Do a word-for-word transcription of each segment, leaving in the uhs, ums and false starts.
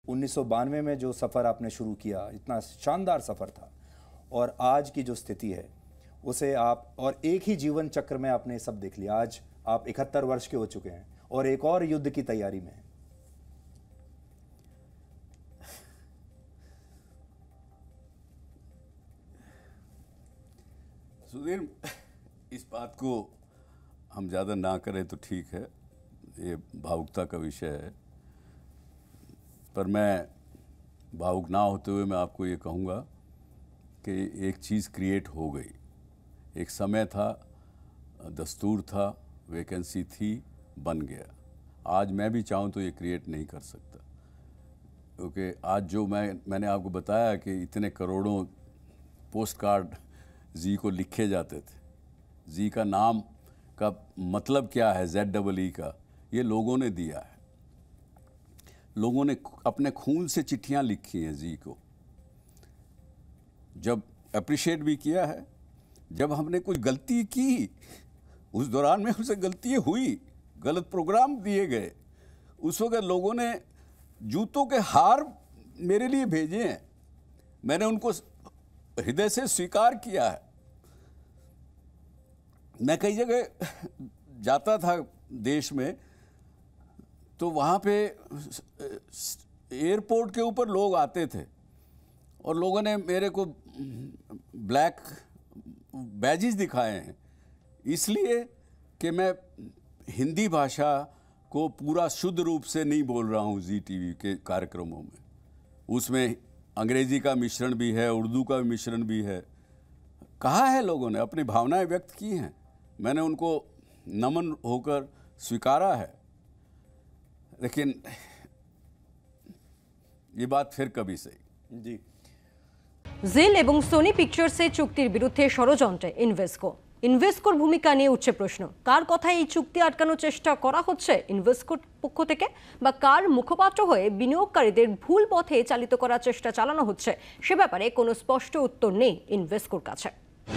उन्नीस सौ बानवे में जो सफ़र आपने शुरू किया, इतना शानदार सफ़र था, और आज की जो स्थिति है उसे आप, और एक ही जीवन चक्र में आपने सब देख लिया। आज आप इकहत्तर वर्ष के हो चुके हैं और एक और युद्ध की तैयारी में हैं। सुधीर, इस बात को हम ज़्यादा ना करें तो ठीक है, ये भावुकता का विषय है, पर मैं भावुक ना होते हुए मैं आपको ये कहूँगा कि एक चीज़ क्रिएट हो गई। एक समय था, दस्तूर था, वैकेंसी थी, बन गया। आज मैं भी चाहूँ तो ये क्रिएट नहीं कर सकता, क्योंकि आज जो मैं मैंने आपको बताया कि इतने करोड़ों पोस्ट कार्ड जी को लिखे जाते थे, जी का नाम का मतलब क्या है, जेड डबल ई का, ये लोगों ने दिया है। लोगों ने अपने खून से चिट्ठियां लिखी हैं जी को, जब अप्रिशिएट भी किया है। जब हमने कुछ गलती की, उस दौरान में हमसे गलतियां हुई, गलत प्रोग्राम दिए गए, उस वक्त लोगों ने जूतों के हार मेरे लिए भेजे हैं, मैंने उनको हृदय से स्वीकार किया है। मैं कई जगह जाता था देश में, तो वहाँ पे एयरपोर्ट के ऊपर लोग आते थे और लोगों ने मेरे को ब्लैक बैजेस दिखाए हैं, इसलिए कि मैं हिंदी भाषा को पूरा शुद्ध रूप से नहीं बोल रहा हूँ जी टीवी के कार्यक्रमों में। उसमें अंग्रेजी का मिश्रण भी है, उर्दू का मिश्रण भी है। कहा है लोगों ने, अपनी भावनाएं व्यक्त की हैं, मैंने उनको नमन होकर स्वीकारा है। लेकिन ये बात फिर कभी सही जी। জিল এবং সোনি পিকচার্সের চুক্তির বিরুদ্ধে ষড়যন্ত্রে ইনভেস্কো ইনভেস্কোর ভূমিকা নিয়ে উঠছে প্রশ্ন। কার কথায় এই চুক্তি আটকানোর চেষ্টা করা হচ্ছে ইনভেস্কোর পক্ষ থেকে, বা কার মুখপাত্র হয়ে বিনিয়োগকারীদের ভুল পথে চালিত করার চেষ্টা চালানো হচ্ছে, সে ব্যাপারে কোনো স্পষ্ট উত্তর নেই ইনভেস্কোর কাছে।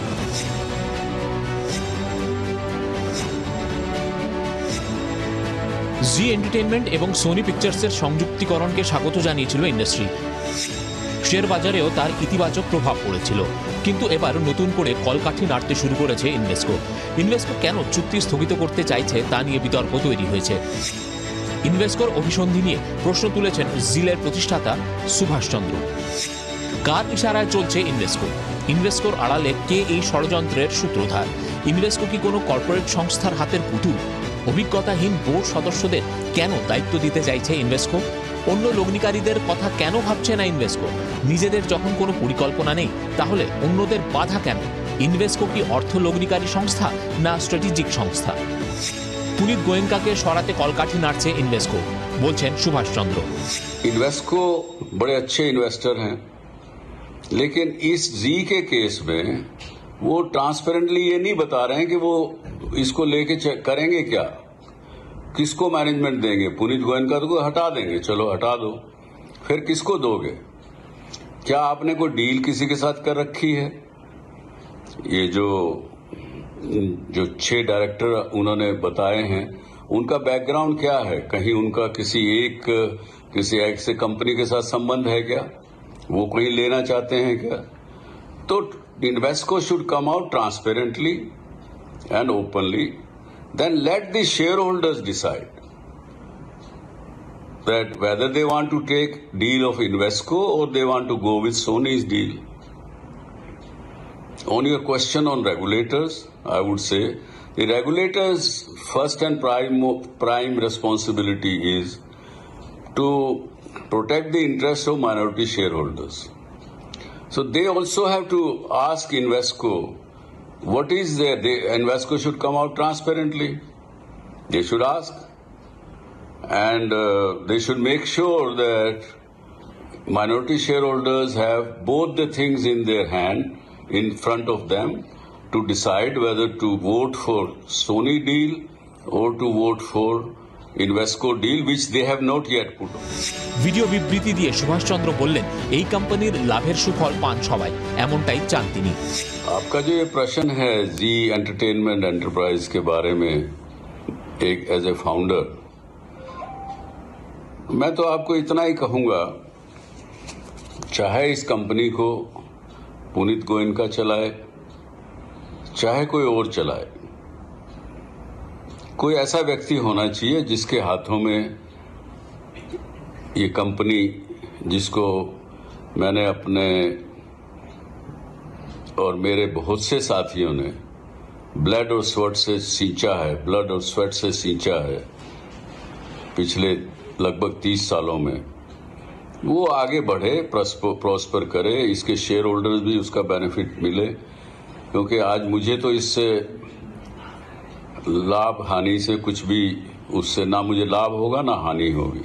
জি এন্টারটেইনমেন্ট এবং সোনি পিকচার্সের সংযুক্তিকরণকে স্বাগত জানিয়েছিল ইন্ডাস্ট্রি। শেয়ার বাজারেও তার ইতিবাচক প্রভাব পড়েছিল, কিন্তু এবার নতুন করে কলকাঠি নাড়তে শুরু করেছে ইনভেস্কো। ইনভেস্কো কেন চুক্তি স্থগিত করতে চাইছে তা নিয়ে বিতর্ক তৈরি হয়েছে। ইনভেস্কোর অভিসন্ধি নিয়ে প্রশ্ন তুলেছেন জিলের প্রতিষ্ঠাতা সুভাষচন্দ্র। কার ইশারায় চলছে ইনভেস্কো? ইনভেস্কোর আড়ালে কে এই ষড়যন্ত্রের সূত্রধার? ইনভেস্কো কি কোনো কর্পোরেট সংস্থার হাতের পুতুল? অভিজ্ঞতাহীন বোর্ড সদস্যদের কেন দায়িত্ব দিতে চাইছে ইনভেস্কো? অন্য লগ্নিকারীদের কথা কেন ভাবছে না ইনভেস্কো? নিজেদের যখন কোনো পরিকল্পনা নেই, তাহলে অন্যদের বাধা কেন? ইনভেস্কো কি অর্থ লগ্নিকারী সংস্থা না স্ট্র্যাটেজিক সংস্থা? পুনিত গোয়েঙ্কাকে সরাতে কলকাঠি নাড়ছে ইনভেস্কো, বলছেন সুভাষচন্দ্র। इन्वेस्को बड़े अच्छे इन्वेस्टर हैं, लेकिन इस जी के केस में वो ट्रांसपेरेंटली ये नहीं बता रहे हैं कि वो इसको लेके करेंगे क्या, किसको मैनेजमेंट देंगे। पुनीत गोयनका को हटा देंगे, चलो हटा दो, फिर किसको दोगे? क्या आपने कोई डील किसी के साथ कर रखी है? ये जो जो छह डायरेक्टर उन्होंने बताए हैं, उनका बैकग्राउंड क्या है? कहीं उनका किसी एक किसी एक से कंपनी के साथ संबंध है क्या? वो कहीं लेना चाहते हैं क्या? तो Invesco should come out transparently and openly, then let the shareholders decide that whether they want to take deal of Invesco or they want to go with Sony's deal. On your question on regulators, I would say the regulators' first and prime, prime responsibility is to protect the interests of minority shareholders. So they also have to ask Invesco what is there. They, Invesco should come out transparently. They should ask. And uh, they should make sure that minority shareholders have both the things in their hand, in front of them, to decide whether to vote for Sony deal or to vote for Invesco deal, which they have not yet put on. Video বিবৃতি দিয়ে সুভাষচন্দ্র বললেন, এই কোম্পানির লাভের সুফল পান সবাই, এমনটাই চান তিনি। आपका जो ये प्रश्न है जी एंटरटेनमेंट एंटरप्राइज के बारे में, एक एज ए फाउंडर, मैं तो आपको इतना ही कहूंगा, चाहे इस कंपनी को पुनीत गोयनका चलाए, चाहे कोई और चलाए, कोई ऐसा व्यक्ति होना चाहिए जिसके हाथों में ये कंपनी, जिसको मैंने अपने और मेरे बहुत से साथियों ने ब्लड और स्वेट से सींचा है, ब्लड और स्वेट से सींचा है पिछले लगभग तीस सालों में, वो आगे बढ़े, प्रॉस्पर करे, इसके शेयर होल्डर्स भी उसका बेनिफिट मिले। क्योंकि आज मुझे तो इससे लाभ हानि से कुछ भी, उससे ना मुझे लाभ होगा ना हानि होगी।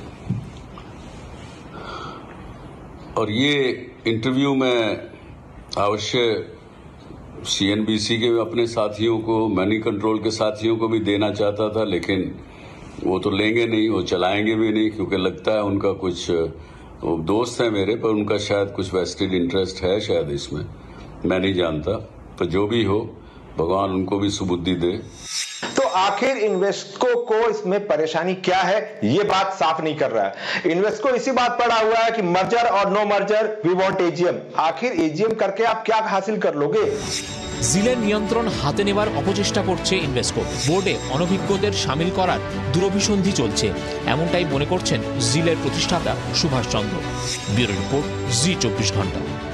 और ये इंटरव्यू में अवश्य सीएनबीसी के अपने साथियों को, मनी कंट्रोल के साथियों को भी देना चाहता था, लेकिन वो तो लेंगे नहीं, वो चलाएंगे भी नहीं, क्योंकि लगता है उनका कुछ, वो दोस्त है मेरे, पर उनका शायद कुछ वेस्टेड इंटरेस्ट है शायद इसमें, मैं नहीं जानता। पर जो भी हो, भगवान उनको भी सुबुद्धि दे। तो आखिर इन्वेस्को को इसमें परेशानी क्या है, ये बात साफ नहीं कर रहा है। इन्वेस्को इसी बात पड़ा हुआ है कि मर्जर और no merger, we want AGM. आखिर एजीएम करके आप क्या हासिल कर लोगे? জিলের নিয়ন্ত্রণ হাতে নেবার অপচেষ্টা করছে ইনভেস্কো। বোর্ডে অনভিজ্ঞদের সামিল করার দুরভিসন্ধি চলছে, এমনটাই মনে করছেন জিলের প্রতিষ্ঠাতা Subhash Chandra. Bureau report, Zee চব্বিশ ঘন্টা।